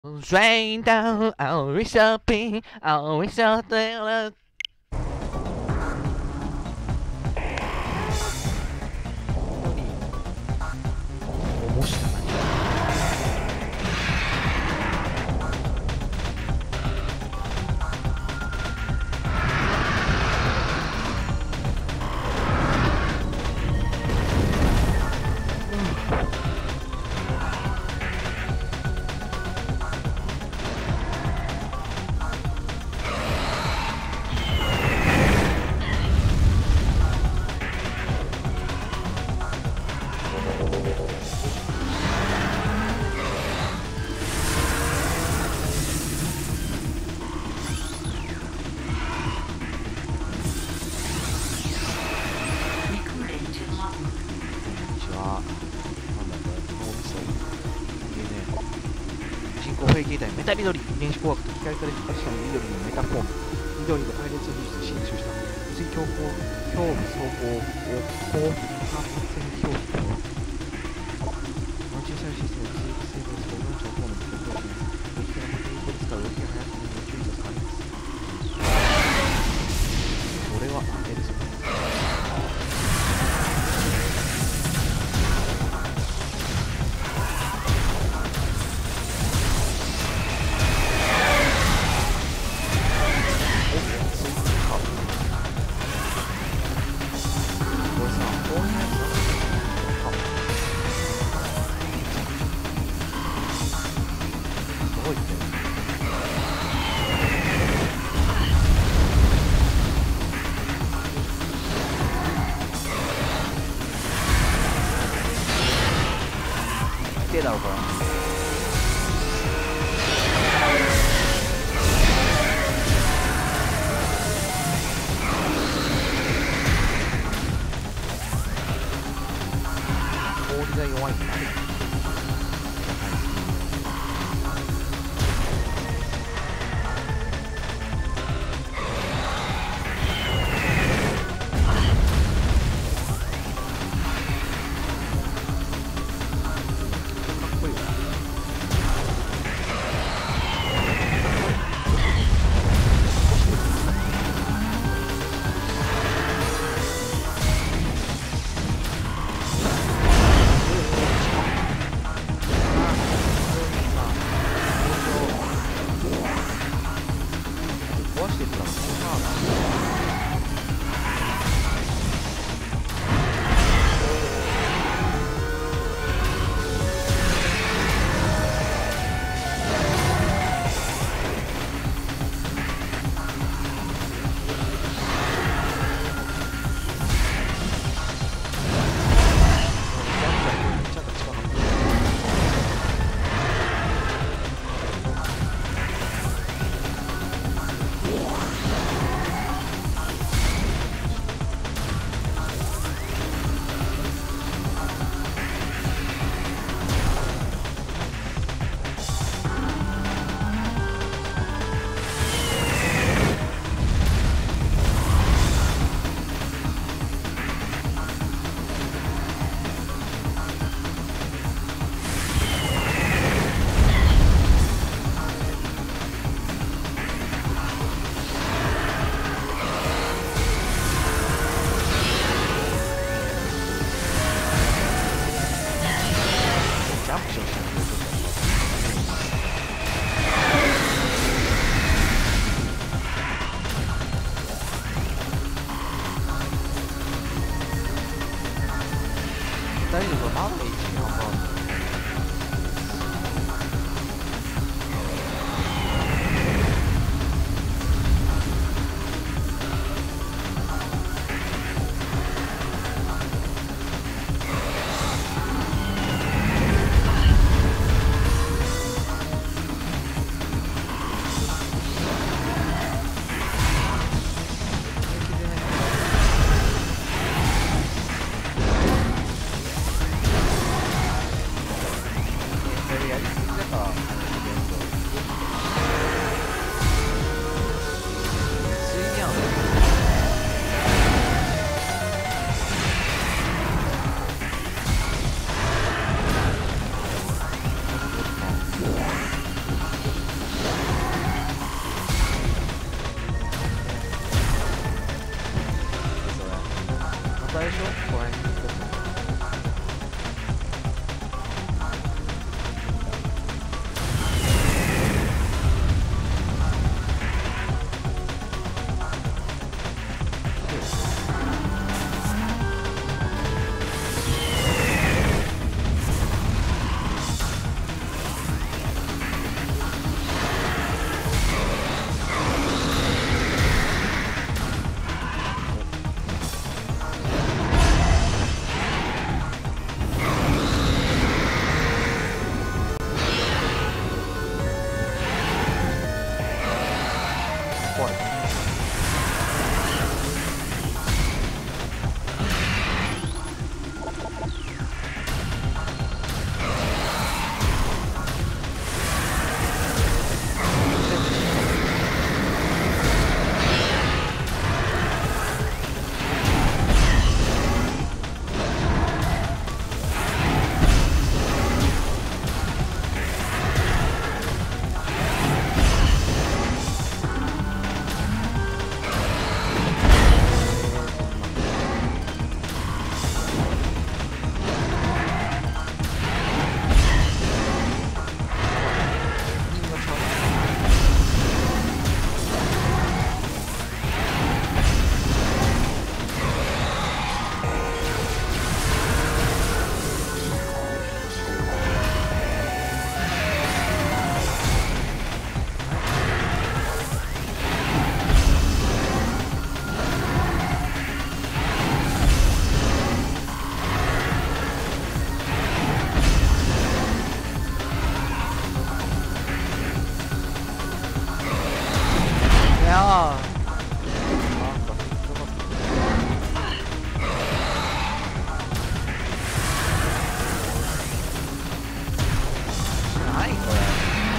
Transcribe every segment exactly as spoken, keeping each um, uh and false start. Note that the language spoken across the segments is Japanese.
Rain down, always shopping, always out there. 面白い。メタ緑、遺伝子工学と機械化で確かに緑のメタフォーム、緑が配列物質進出した水強行表部総合を高反線表記。この小さいシステムを追加成分するよんちょう方面で表記します。動きからまたインコで使う動きが速くなるのを注意とされます。これは当てですよね。だろうこれ。氷が弱いんだ。 なんか引っかかってる。何これ。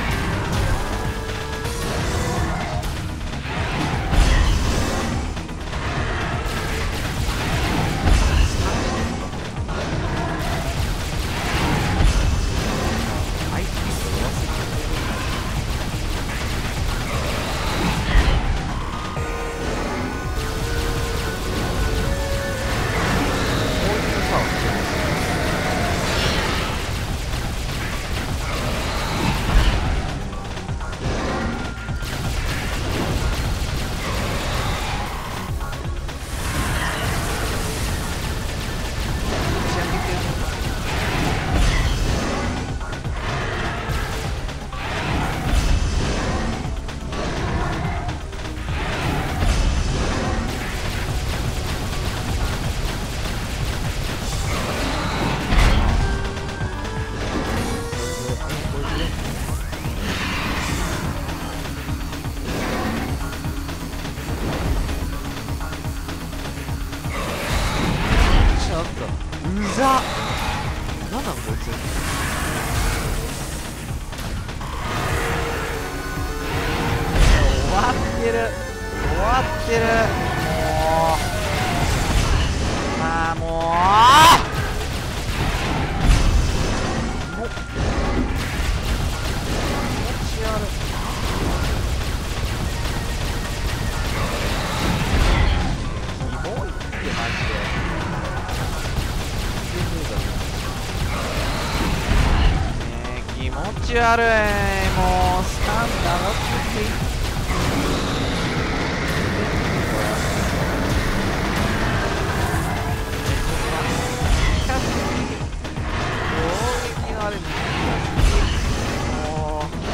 うざっ。なんなんこいつ。終わってる終わってる。もうまあもうも気持ち悪い。キモいってマジで。気持ち悪い。もうスタンダーっていい。攻撃のあれもう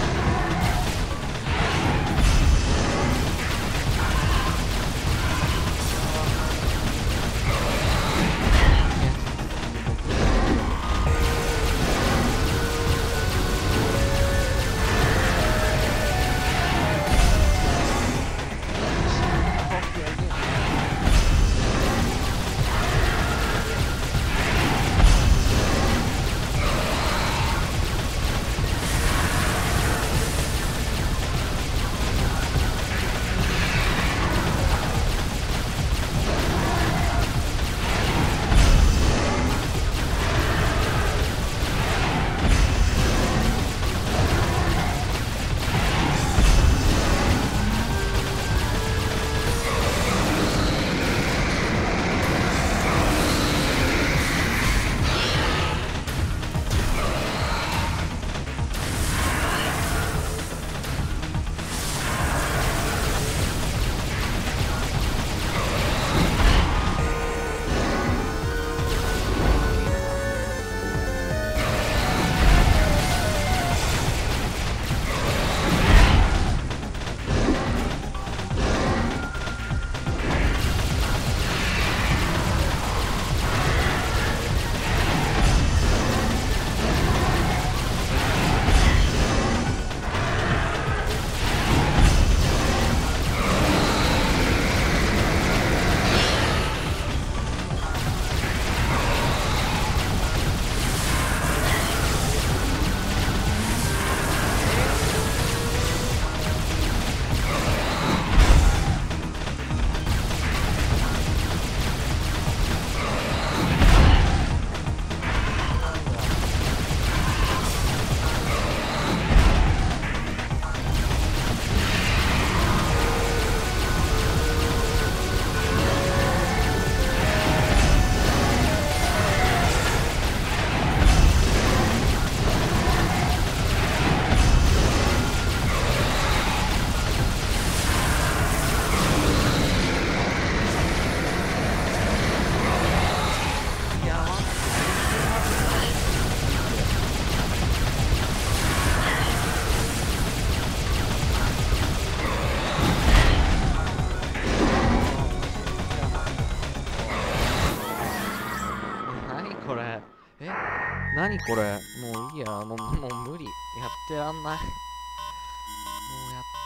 何これ。もういいや。もう、もう無理。やってらんない。もうやっ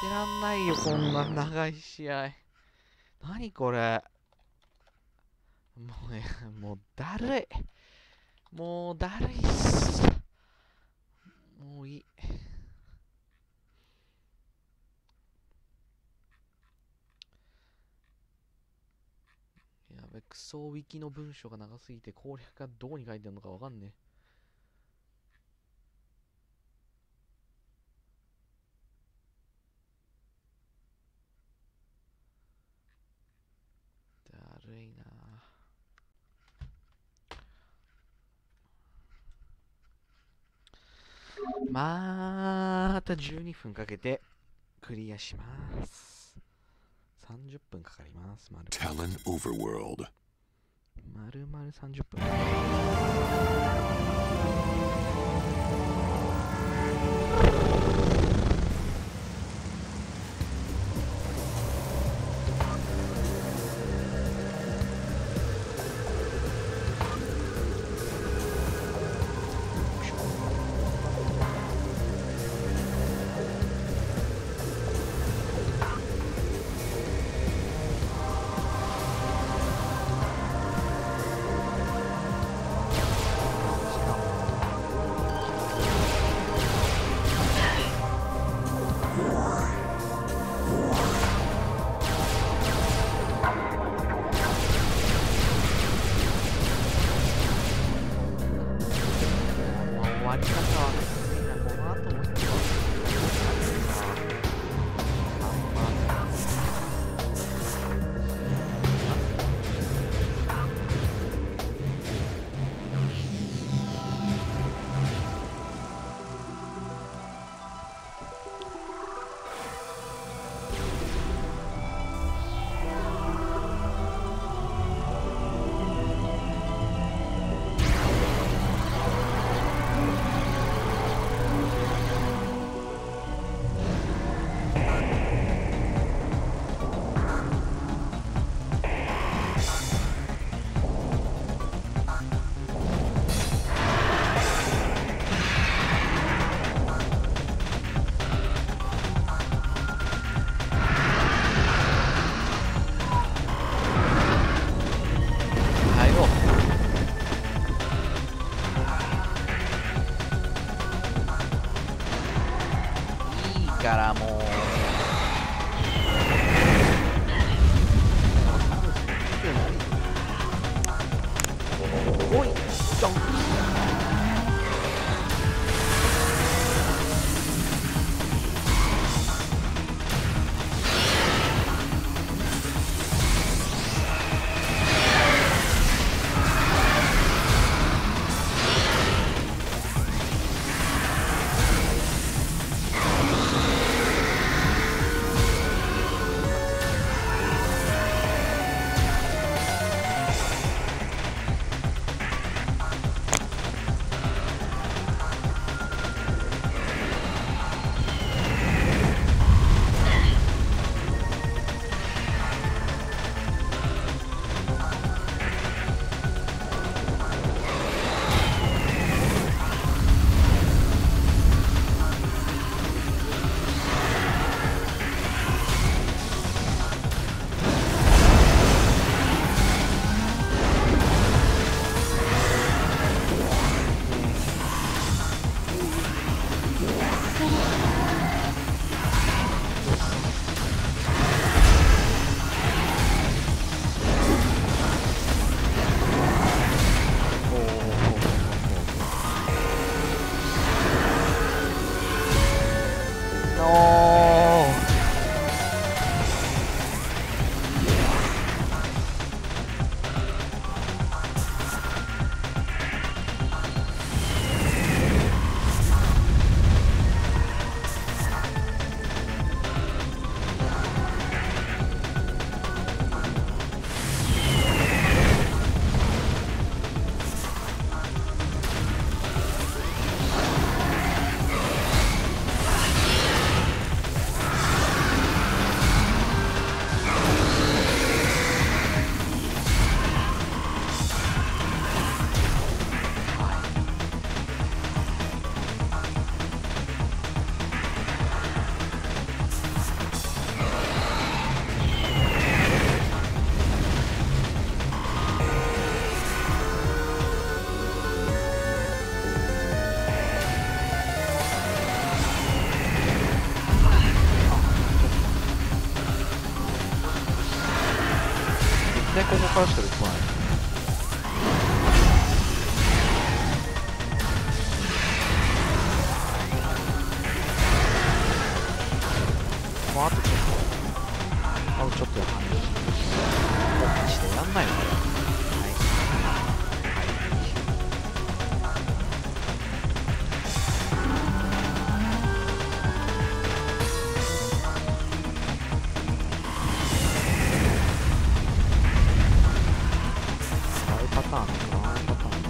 てらんないよ、こんな長い試合。何これ。もうね、もうだるい。もうだるいっす。もういい。やべ、クソウィキの文章が長すぎて攻略がどこに書いてあるのかわかんねえ。だるいな。またじゅうにふんかけてクリアします。さんじゅっぷんかかります。丸々 Talon Overworld. 丸々さんじゅっぷん。からもうおいドンでここからしか出てこない。もうあとちょっとあとちょっとやな。もうマジでやんないのこれ。はいはいあいパターンなんかな、あいパターン。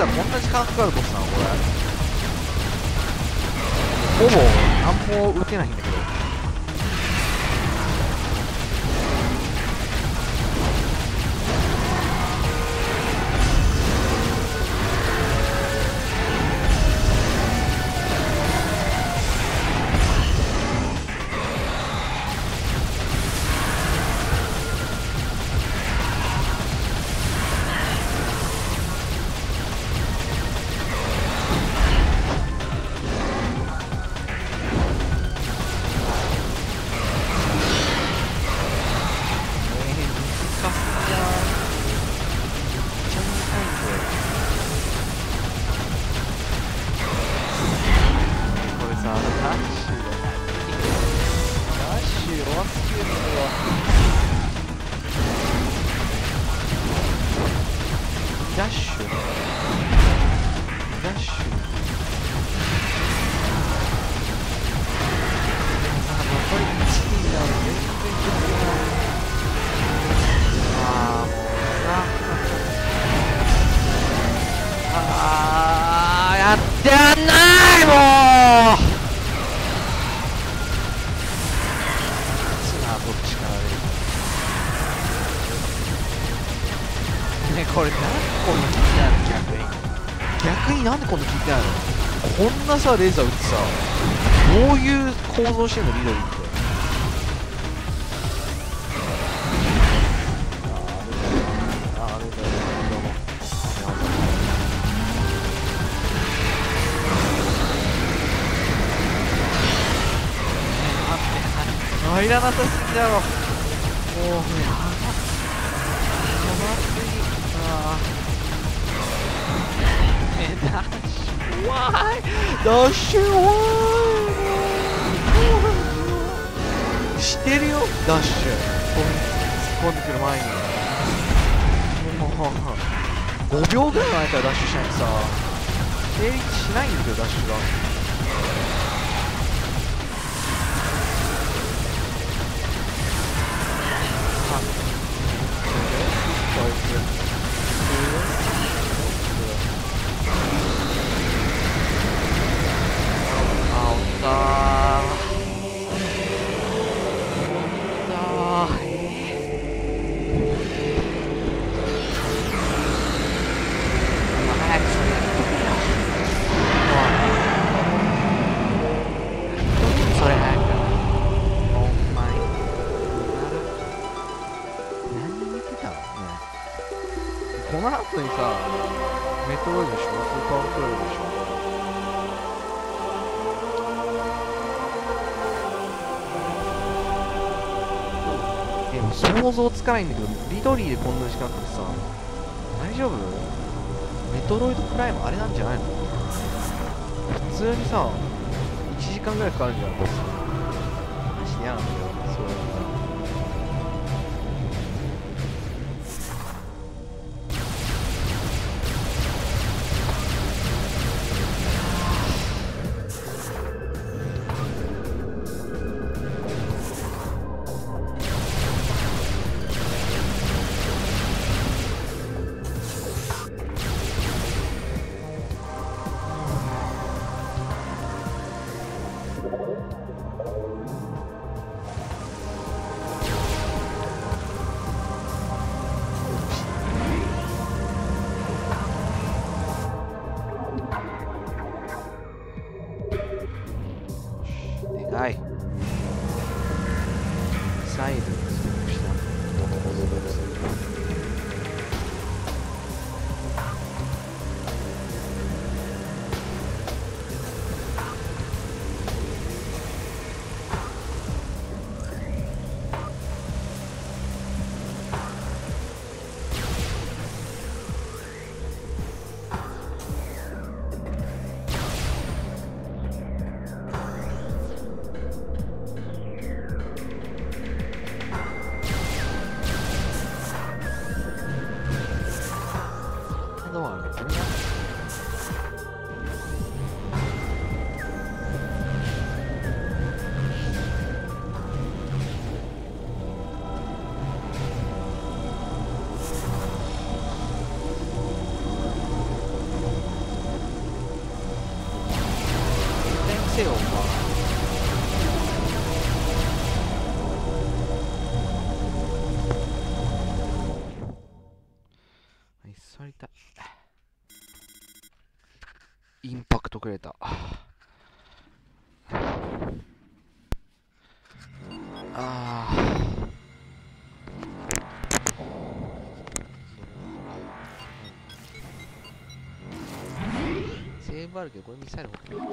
したらこんな時間かかるボスなのこれ。ほぼ何も打てないんだけど。ダッシュダッシュあ残りいちミリなので全然いけない。ああもうなああやってらんないもうつなどっちからねこれなんでこんな効いてないの逆に逆になんでこんな効いてないの。こんなさレーザー撃ってさどういう構造してんのリドリーって。あああれだよあれだよどうも入らなさすぎだろもうやばやばすぎ。あえダッシュわーいダッシュわーいしてるよダッシュ突っ込んでくる前にもうごびょうぐらい前からダッシュしないとさ成立しないんだけどダッシュが。この後にさ、メトロイドでしょ、スーパーメトロイドでしょ。でも想像つかないんだけど、リドリーでこんな時間かかってさ、大丈夫？メトロイドプライムあれなんじゃないの？普通にさ、いちじかんぐらいかかるんじゃん。マジで嫌なんだよ、そういうのが。はい。サイドにストップした。 せよ、お前。座りたい。インパクトくれた。あー。セーブあるけど、これミサイル補給。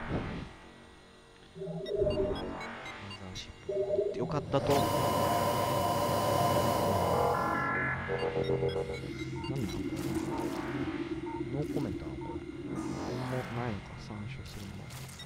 よかったと。何だノーコメントなのこれ。もうないのか、参照するの。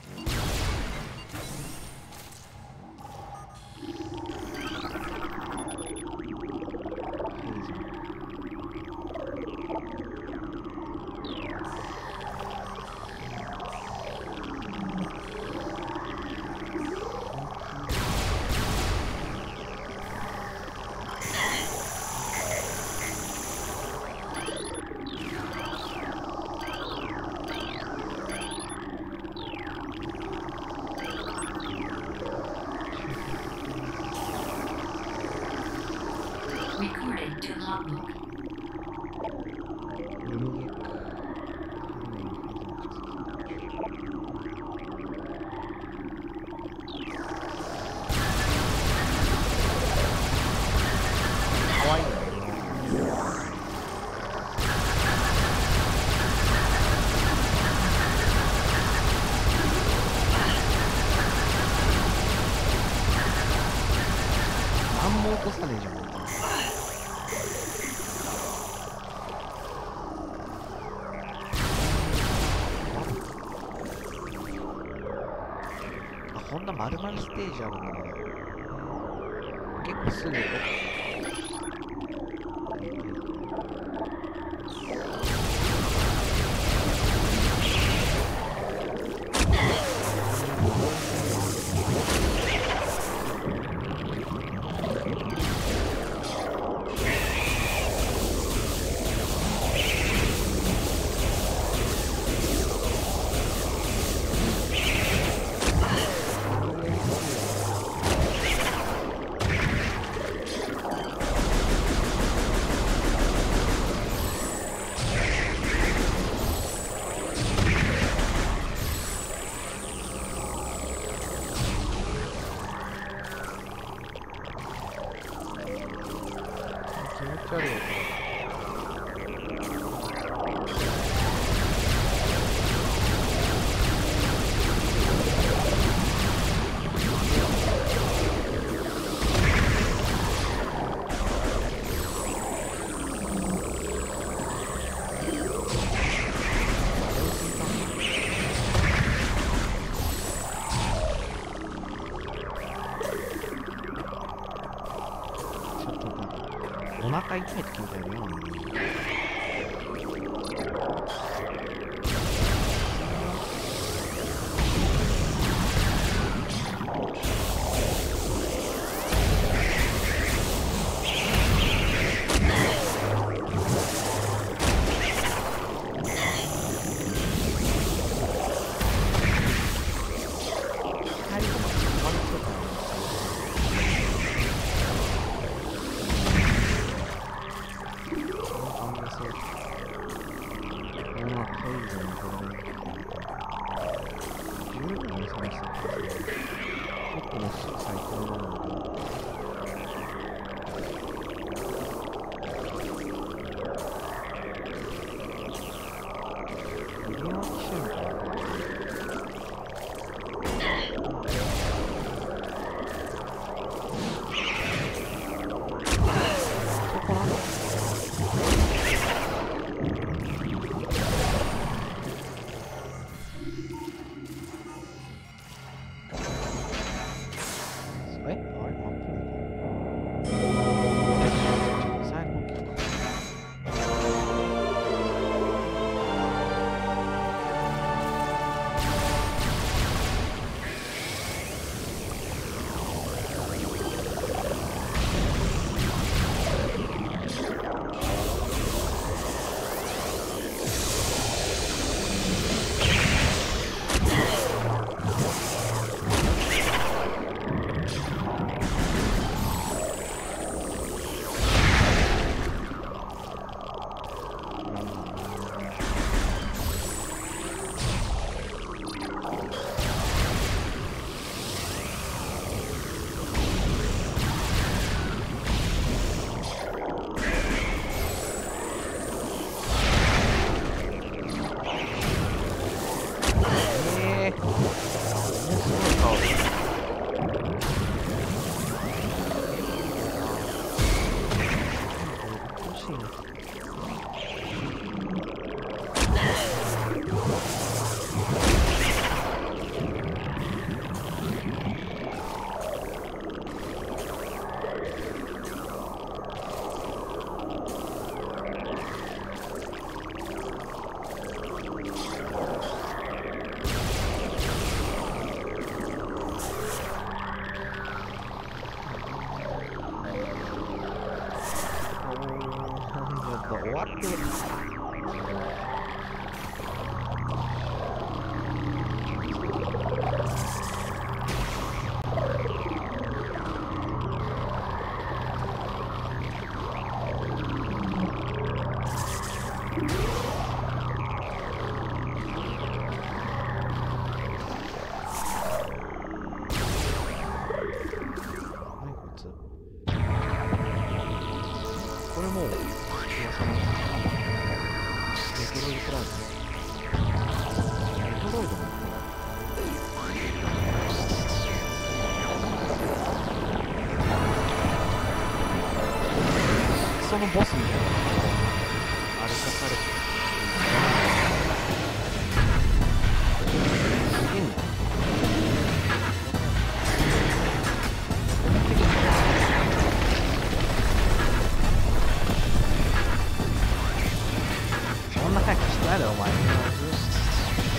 Recording to logbook. かわいいね。何も起こさねえじゃん。こんな丸々ステージあるんだね。結構すぐ。気持ち悪いよ。お腹痛いって聞いたよね。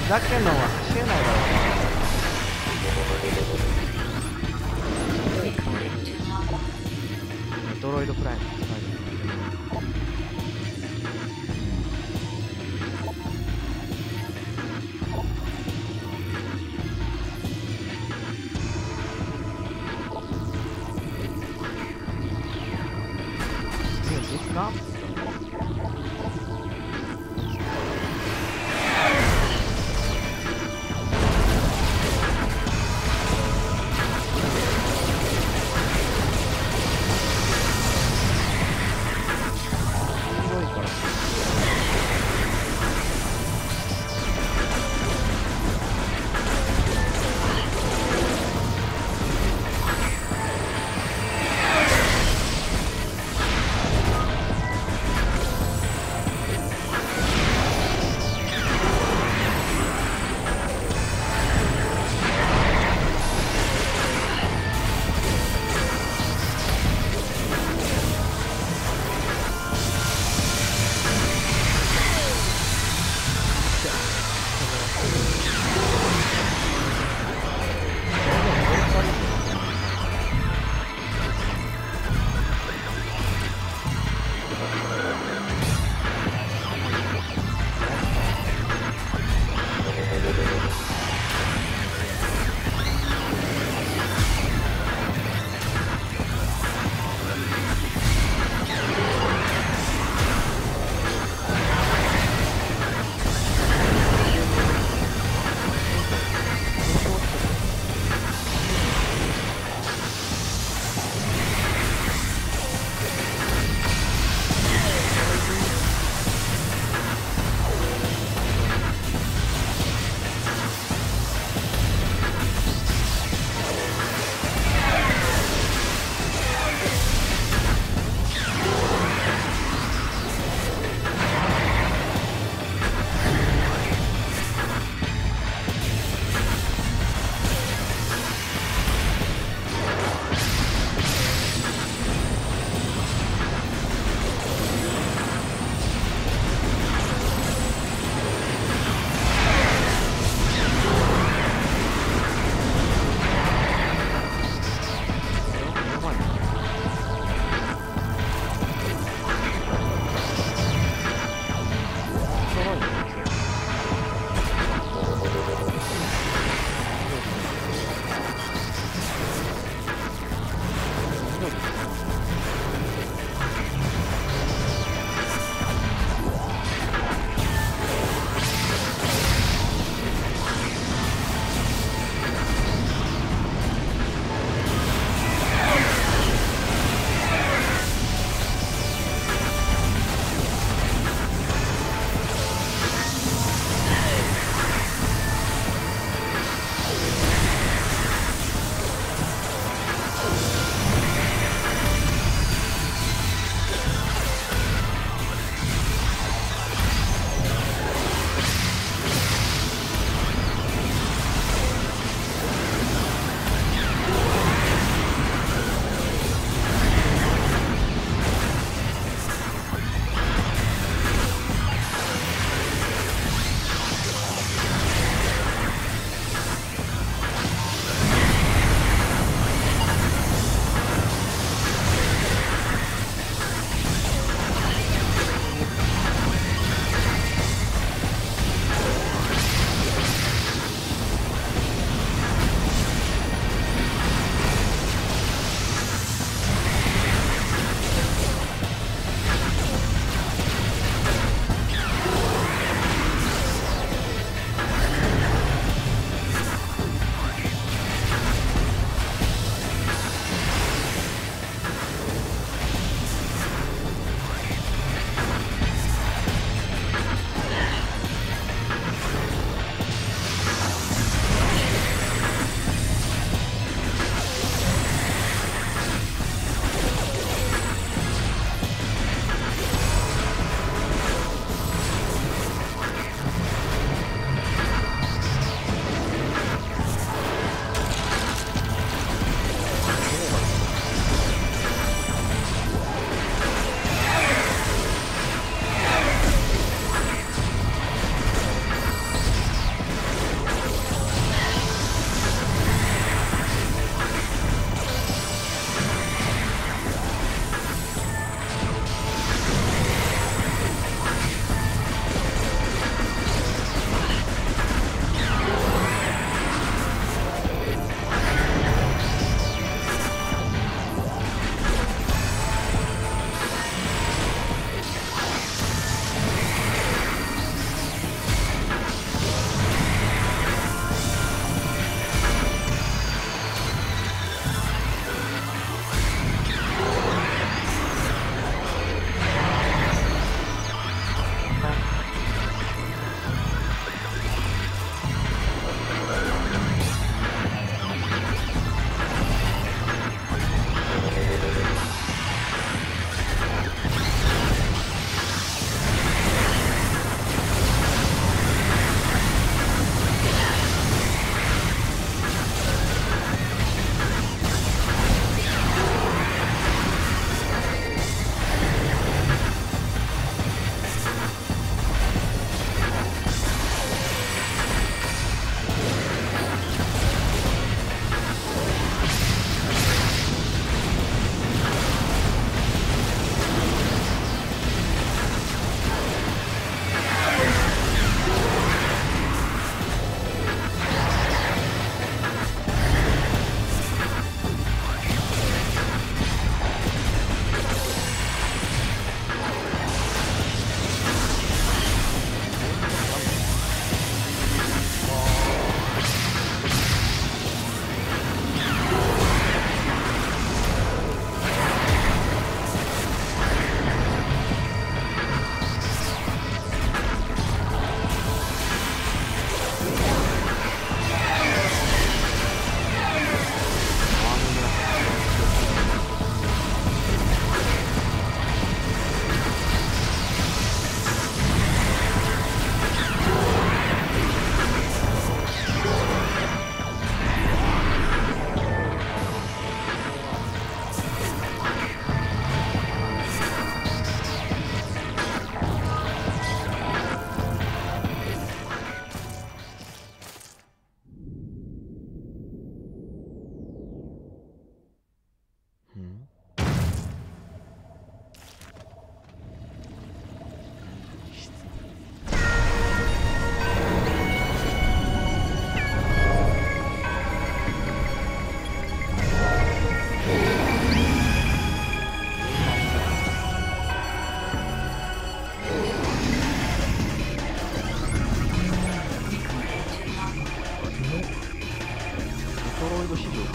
ざけんのは走れないだろ Recording to logbook. うドロイドプライム使えるですか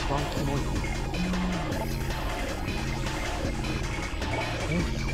番キモい。え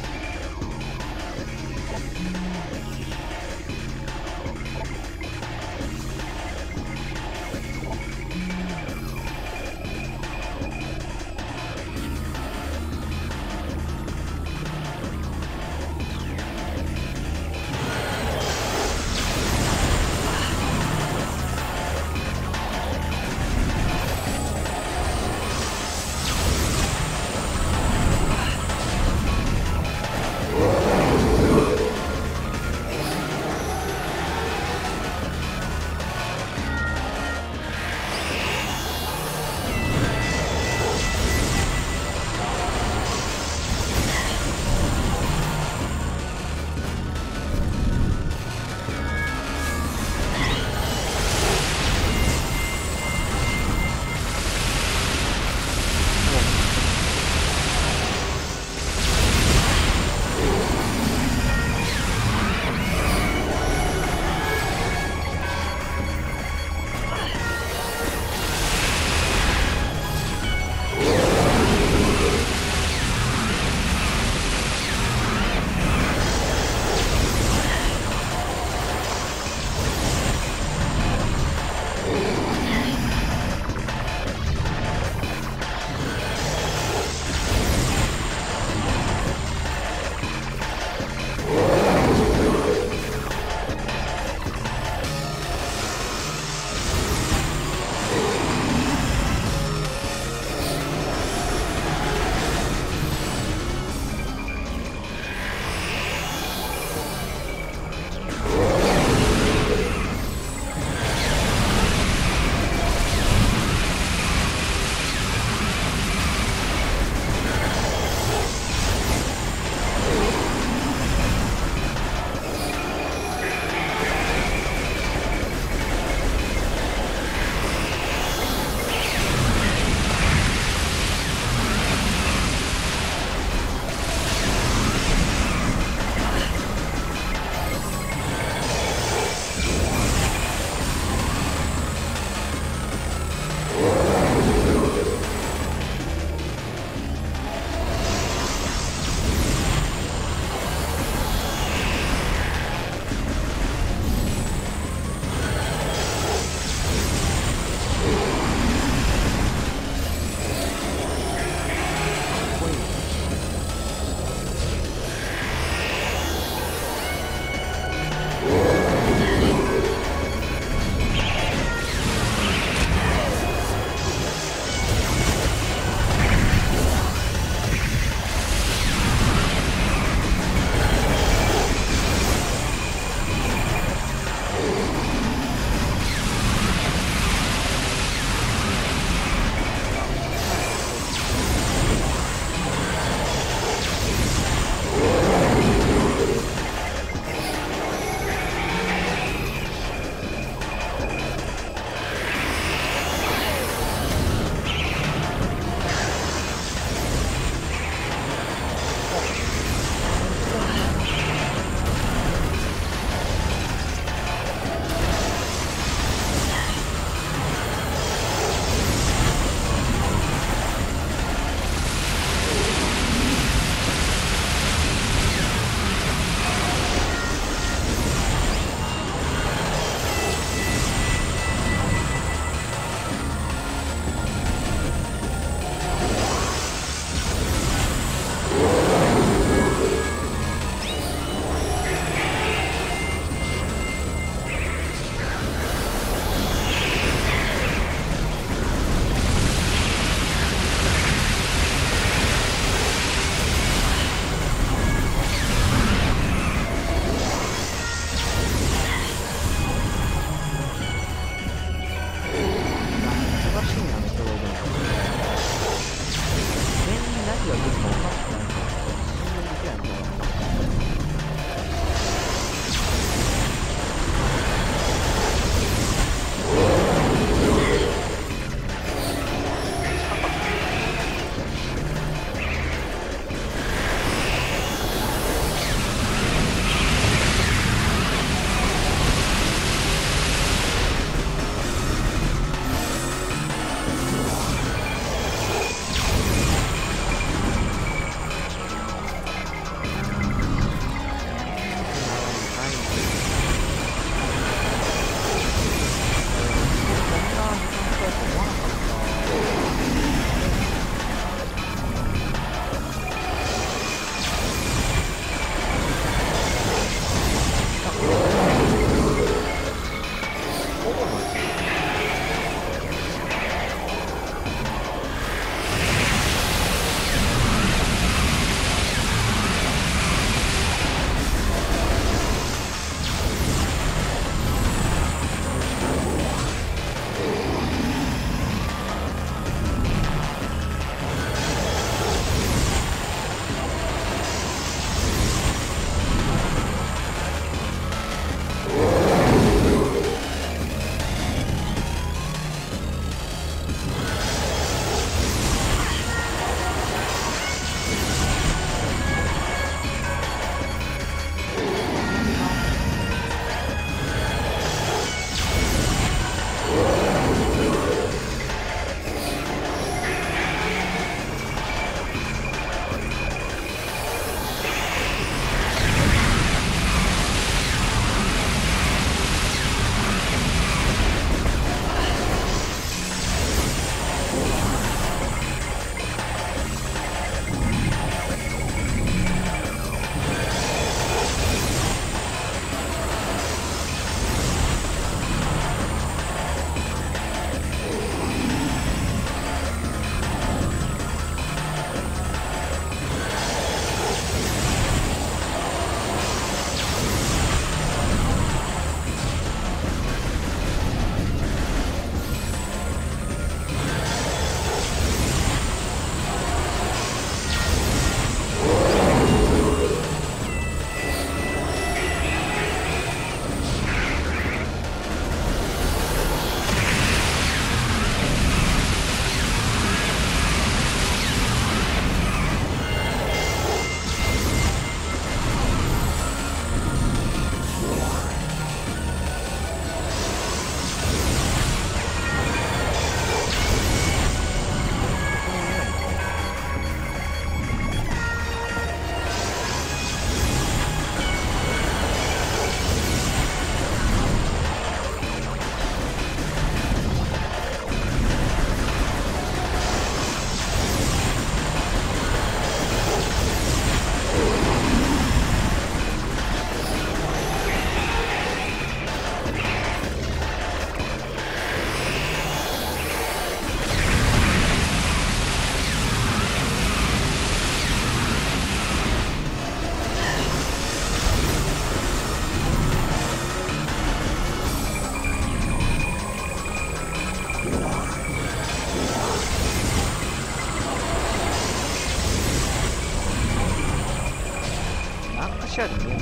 シアでも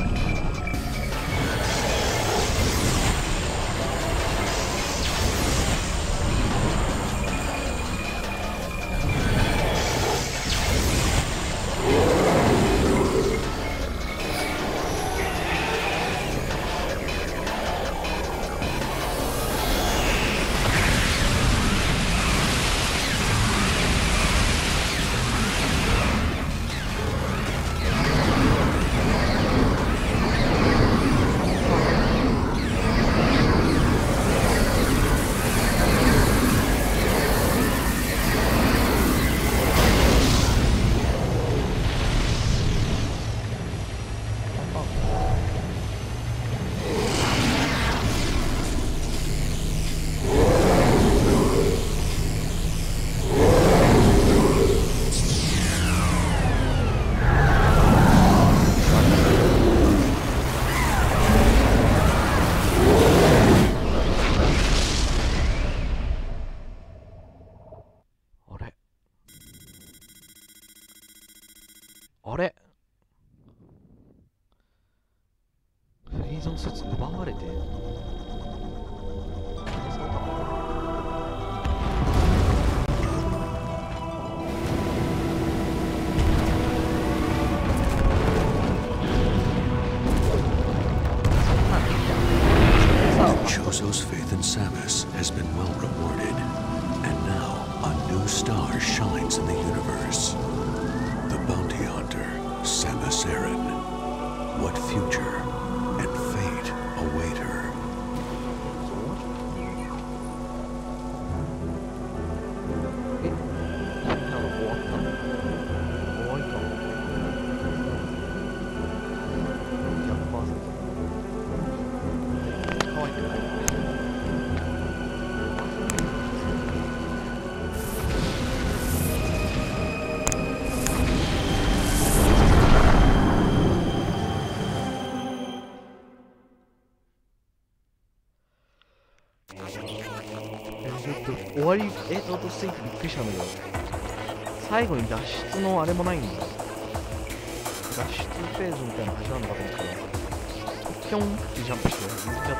あれフリーゾンスーツ奪われてそうかな。 Choso's faith in Samus has been well rewarded, and now a new star shines in the universe. The bounty hunter, Samus Aran. What future and fate await her? え、なんか終わったの？終わりか。ひゃくパーセント。可愛くない。終わり、え、ちょっとスイーツびっくりしたんだけど、最後に脱出のあれもないんだよ。脱出フェーズみたいなの始まるのかと思ったら、ピョンってジャンプして行っちゃった。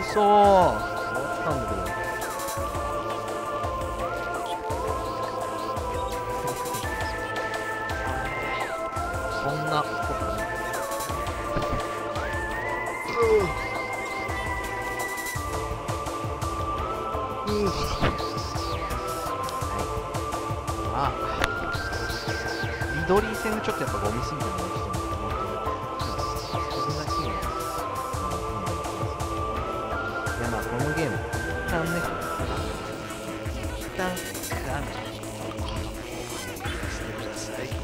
嘘ー、終わったんだけど。そんなことね。ああ、リドリー戦がちょっとやっぱゴミすぎてるな、ちょっと思ってそんな気がいや、まあこのゲーム一旦ね一旦ダメしてください。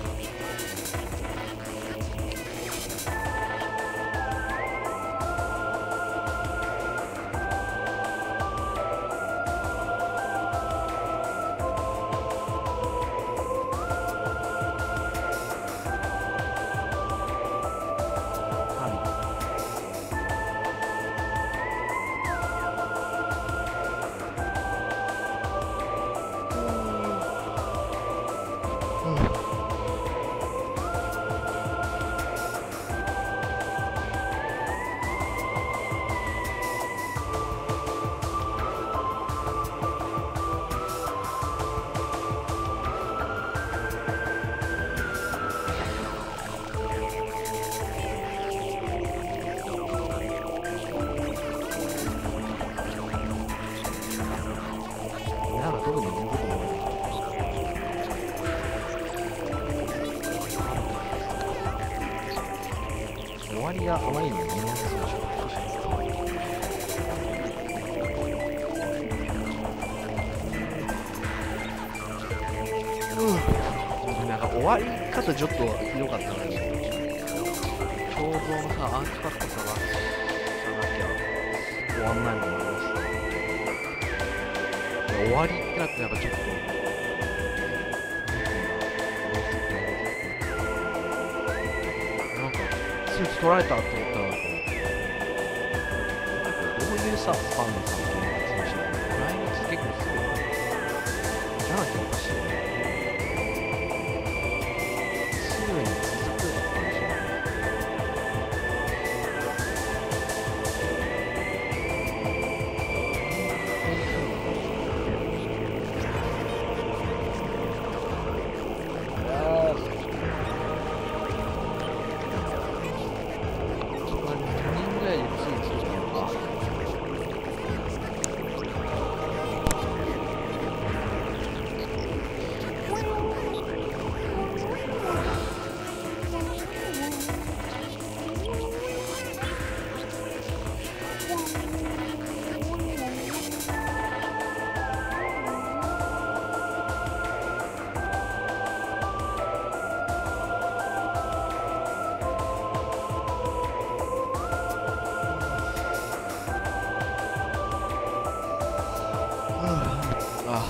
終わりがあまりにも見やすいでしょ。うん、なんか終わり方ちょっとひどかったな。彫像のさ、アーティファクト探さなきゃ終わんないのもありますね。終わりってなってなんかちょっとスーツ取られたと思ったら、どういうさ、ファンの関係が通じてるの？来日結構すごい。じゃなきゃおかしいよね。すぐに続くかもしれない。 あ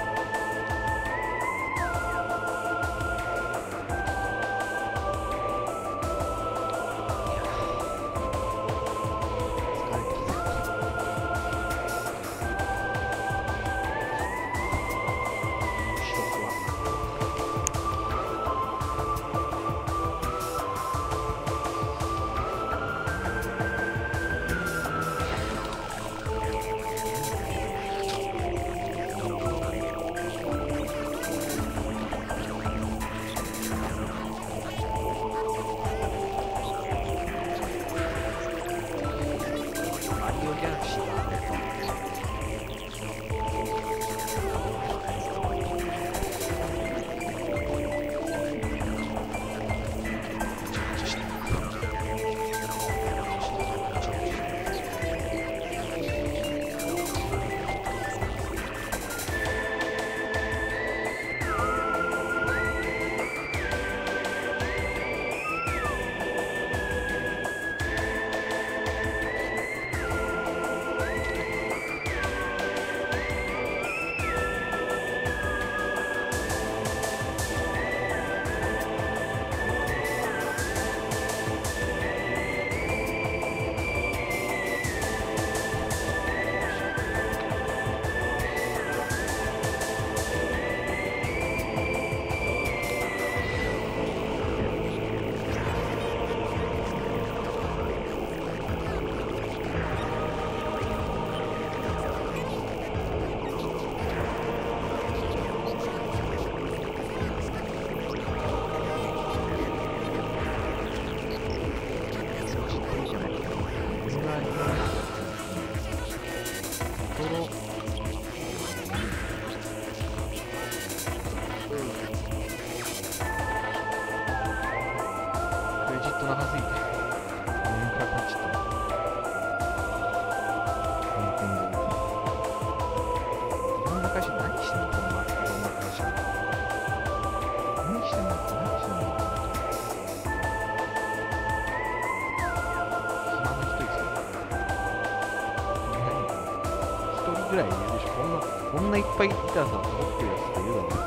ぐらいいるでしょ。こんな、こんないっぱいいたらさ、持ってるやつっているだろうね。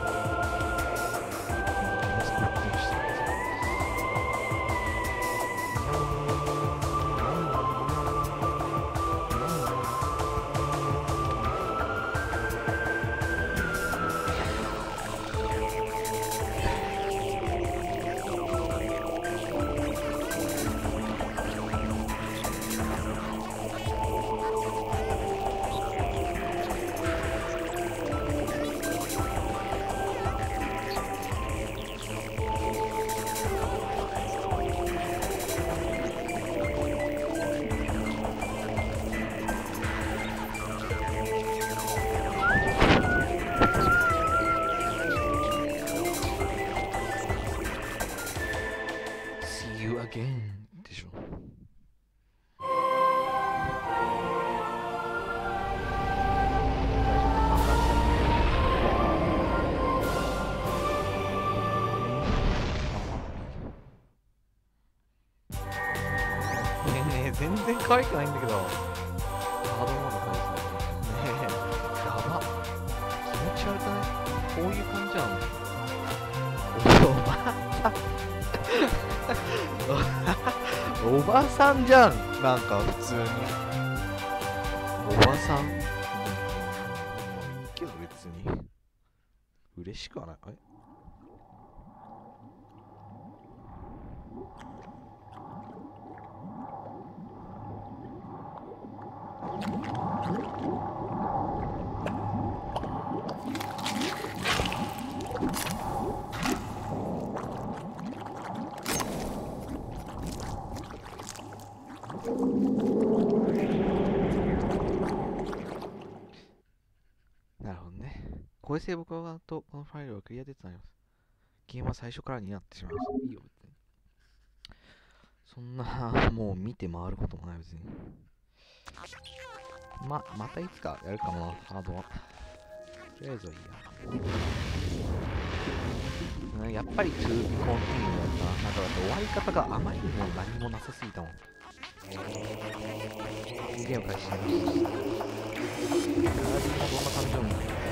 でしょ。ねえねえ、全然可愛くないんだけど。ハードモード返すね。ねえ、やば。気持ち悪くない？こういう感じなの？おばさん。おばさんじゃん、なんか普通におばさん、うん、けど別に嬉しくはない。えなるほどね。これで僕はとこのファイルをクリアでつなります。ゲームは最初からになってしまいます。いいよ、別に。そんな、もう見て回ることもない、別に。ま、またいつかやるかもな、ハードは。とりあえずはいいや。やっぱり to be continued だったな。なんかだって終わり方があまりにも何もなさすぎたもん。ゲーム開始します。カーディもどんな感じなの？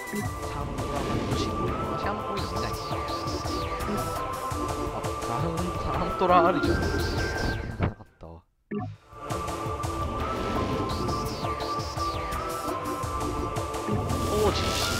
サンドラマのシャンポインないし。あ、サンサントラあるじゃん。あったわ。王子の